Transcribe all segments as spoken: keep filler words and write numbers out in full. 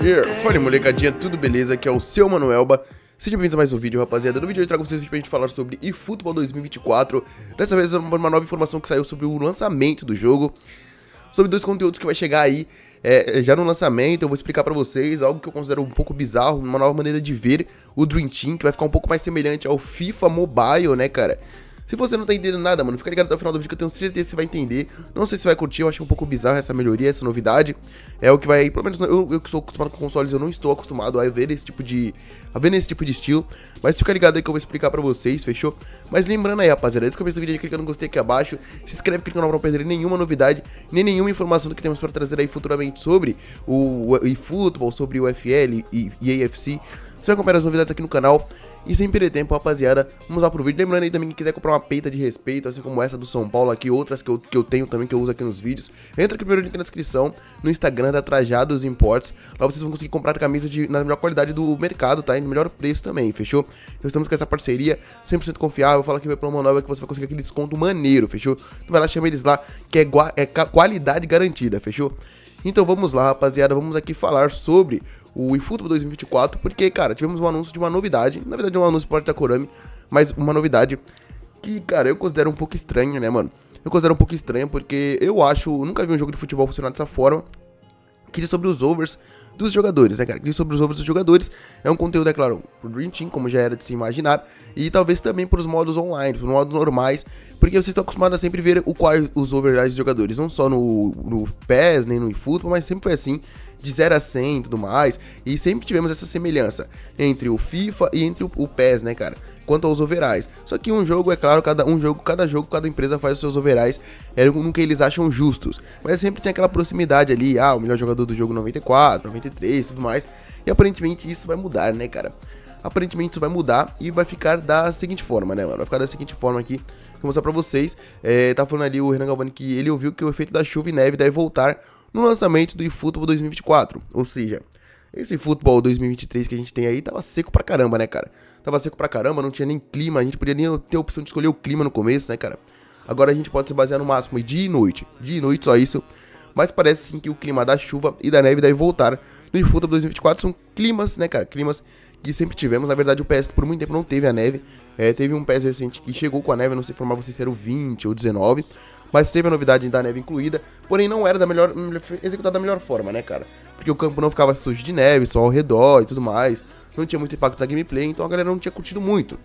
Yeah, fala molecadinha, tudo beleza? Aqui é o seu Manuelba. Sejam bem-vindos a mais um vídeo, rapaziada. No vídeo eu trago vocês pra gente falar sobre eFootball dois mil e vinte e quatro. Dessa vez uma nova informação que saiu sobre o lançamento do jogo, sobre dois conteúdos que vai chegar aí é, já no lançamento. Eu vou explicar pra vocês algo que eu considero um pouco bizarro, uma nova maneira de ver o Dream Team, que vai ficar um pouco mais semelhante ao FIFA Mobile, né, cara? Se você não tá entendendo nada, mano, fica ligado até o final do vídeo que eu tenho certeza que você vai entender. Não sei se você vai curtir, eu acho um pouco bizarro essa melhoria, essa novidade. É o que vai, pelo menos eu, eu que sou acostumado com consoles, eu não estou acostumado a ver esse tipo de... a ver nesse tipo de estilo. Mas fica ligado aí que eu vou explicar pra vocês, fechou? Mas lembrando aí, rapaziada, antes do começo do vídeo aí, clica no gostei aqui abaixo. Se inscreve aqui no canal pra não perder nenhuma novidade, nem nenhuma informação do que temos pra trazer aí futuramente sobre o eFootball, sobre o U F L e, e A F C. Você vai acompanhar as novidades aqui no canal. E sem perder tempo, rapaziada, vamos lá pro vídeo. Lembrando aí também que quiser comprar uma peita de respeito, assim como essa do São Paulo aqui, outras que eu, que eu tenho também, que eu uso aqui nos vídeos. Entra aqui no primeiro link na descrição, no Instagram da Trajados Imports. Lá vocês vão conseguir comprar camisas de, na melhor qualidade do mercado, tá? E no melhor preço também, fechou? Então estamos com essa parceria, cem por cento confiável. Fala que vai promo nova que você vai conseguir aquele desconto maneiro, fechou? Então vai lá, chama eles lá, que é, é qualidade garantida, fechou? Então vamos lá, rapaziada, vamos aqui falar sobre o eFootball dois mil e vinte e quatro, porque, cara, tivemos um anúncio de uma novidade, na verdade é um anúncio por parte da Konami, mas uma novidade que, cara, eu considero um pouco estranha, né, mano? Eu considero um pouco estranho porque eu acho, eu nunca vi um jogo de futebol funcionar dessa forma, que diz sobre os overs dos jogadores, né, cara? Que diz sobre os overs dos jogadores. É um conteúdo, é claro, pro Dream Team, como já era de se imaginar, e talvez também pros modos online, pros modos normais, porque vocês estão acostumados a sempre ver o qual os overs dos jogadores, não só no, no P E S, nem no eFootball, mas sempre foi assim, de zero a cem e tudo mais, e sempre tivemos essa semelhança entre o FIFA e entre o, o P E S, né, cara? Quanto aos overalls. Só que um jogo, é claro, cada um jogo, cada jogo, cada empresa faz os seus overalls é, no que eles acham justos. Mas sempre tem aquela proximidade ali, ah, o melhor jogador do jogo noventa e quatro, noventa e três, tudo mais. E aparentemente isso vai mudar, né, cara? Aparentemente isso vai mudar e vai ficar da seguinte forma, né, mano? Vai ficar da seguinte forma aqui, que eu vou mostrar pra vocês. É, tá falando ali o Renan Galvani que ele ouviu que o efeito da chuva e neve deve voltar no lançamento do eFootball dois mil e vinte e quatro. Ou seja, esse eFootball dois mil e vinte e três que a gente tem aí tava seco pra caramba, né, cara? Tava seco pra caramba, não tinha nem clima, a gente podia nem ter a opção de escolher o clima no começo, né, cara? Agora a gente pode se basear no máximo dia e noite, dia e noite só isso. Mas parece sim que o clima da chuva e da neve deve voltar no eFootball dois mil e vinte e quatro. São climas, né, cara? Climas que sempre tivemos. Na verdade, o P E S por muito tempo não teve a neve. É, teve um P E S recente que chegou com a neve, não sei informar vocês se era o vinte ou dezenove. Mas teve a novidade da neve incluída. Porém, não era da melhor, executada da melhor forma, né, cara? Porque o campo não ficava sujo de neve, só ao redor e tudo mais. Não tinha muito impacto na gameplay, então a galera não tinha curtido muito.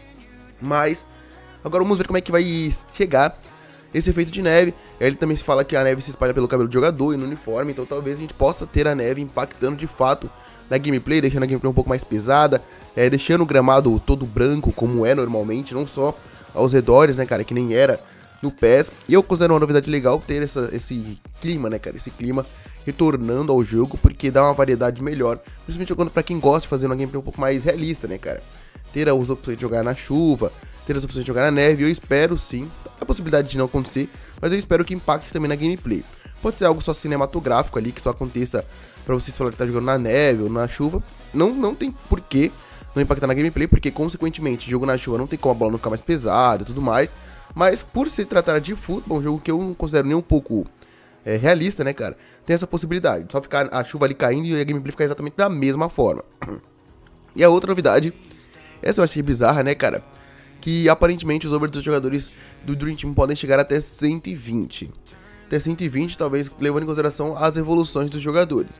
Mas, agora vamos ver como é que vai chegar esse efeito de neve. Ele também se fala que a neve se espalha pelo cabelo do jogador e no uniforme, então talvez a gente possa ter a neve impactando de fato na gameplay, deixando a gameplay um pouco mais pesada, é, deixando o gramado todo branco, como é normalmente, não só aos redores, né, cara, que nem era no P E S. E eu considero uma novidade legal ter essa, esse clima, né, cara, esse clima retornando ao jogo, porque dá uma variedade melhor, principalmente quando pra quem gosta de fazer uma gameplay um pouco mais realista, né, cara. Ter as opções de jogar na chuva, ter as opções de jogar na neve, eu espero sim, a possibilidade de não acontecer, mas eu espero que impacte também na gameplay. Pode ser algo só cinematográfico ali, que só aconteça pra vocês falarem que tá jogando na neve ou na chuva, não, não tem porquê não impactar na gameplay, porque consequentemente, jogo na chuva não tem como a bola não ficar mais pesada e tudo mais, mas por se tratar de futebol, um jogo que eu não considero nem um pouco é, realista, né, cara, tem essa possibilidade, só ficar a chuva ali caindo e a gameplay ficar exatamente da mesma forma. E a outra novidade, essa eu achei bizarra, né, cara, que aparentemente os overs dos jogadores do Dream Team podem chegar até cento e vinte. Até cento e vinte, talvez levando em consideração as evoluções dos jogadores.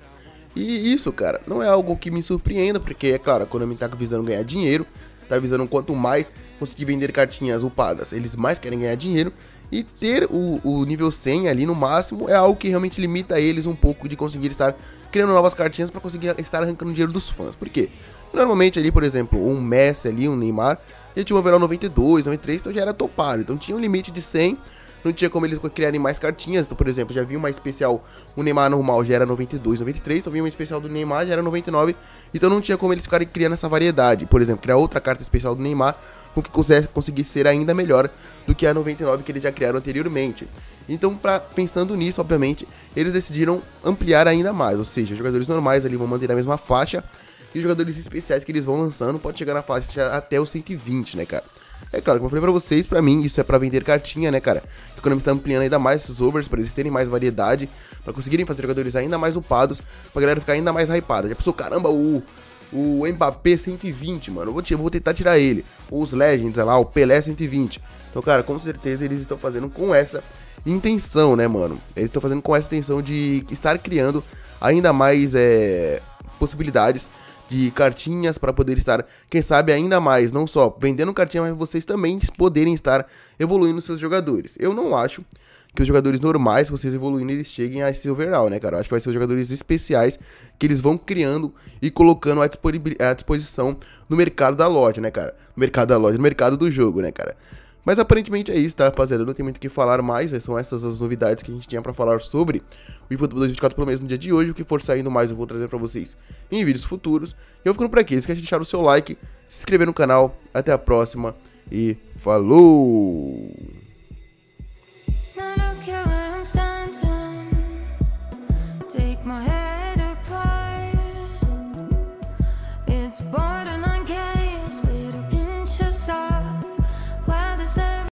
E isso, cara, não é algo que me surpreenda, porque, é claro, a Konami tá visando ganhar dinheiro, tá visando quanto mais conseguir vender cartinhas upadas, eles mais querem ganhar dinheiro, e ter o, o nível cem ali no máximo é algo que realmente limita eles um pouco de conseguir estar criando novas cartinhas para conseguir estar arrancando dinheiro dos fãs. Por quê? Normalmente ali, por exemplo, um Messi ali, um Neymar, ele tinha um overall noventa e dois, noventa e três, então já era topado, então tinha um limite de cem, não tinha como eles criarem mais cartinhas. Então, por exemplo, já vi uma especial, o Neymar normal já era noventa e dois, noventa e três, então vi uma especial do Neymar já era noventa e nove, então não tinha como eles ficarem criando essa variedade. Por exemplo, criar outra carta especial do Neymar, com que conseguisse ser ainda melhor do que a noventa e nove que eles já criaram anteriormente. Então, pra, pensando nisso, obviamente, eles decidiram ampliar ainda mais, ou seja, os jogadores normais ali vão manter a mesma faixa, e os jogadores especiais que eles vão lançando pode chegar na faixa até os cento e vinte, né, cara? É claro, como eu falei pra vocês, pra mim isso é pra vender cartinha, né, cara? A Konami está ampliando ainda mais esses overs pra eles terem mais variedade, pra conseguirem fazer jogadores ainda mais upados, pra galera ficar ainda mais hypada. Já pensou, caramba, o... O Mbappé cento e vinte, mano, eu vou, eu vou tentar tirar ele. Os Legends, sei lá, o Pelé cento e vinte. Então, cara, com certeza eles estão fazendo com essa intenção, né, mano? Eles estão fazendo com essa intenção de estar criando ainda mais é, possibilidades de cartinhas para poder estar, quem sabe, ainda mais, não só vendendo cartinha, mas vocês também poderem estar evoluindo seus jogadores. Eu não acho que os jogadores normais, se vocês evoluindo, eles cheguem a esse overall, né, cara? Eu acho que vai ser os jogadores especiais que eles vão criando e colocando à disposição no mercado da loja, né, cara? No mercado da loja, no mercado do jogo, né, cara? Mas aparentemente é isso, tá, rapaziada? Eu não tenho muito o que falar mais, são essas as novidades que a gente tinha pra falar sobre o eFootball dois mil e vinte e quatro, pelo menos no dia de hoje. O que for saindo mais eu vou trazer pra vocês em vídeos futuros. E eu ficando por aqui, não esquece de deixar o seu like, se inscrever no canal. Até a próxima e falou! My head apart, it's born.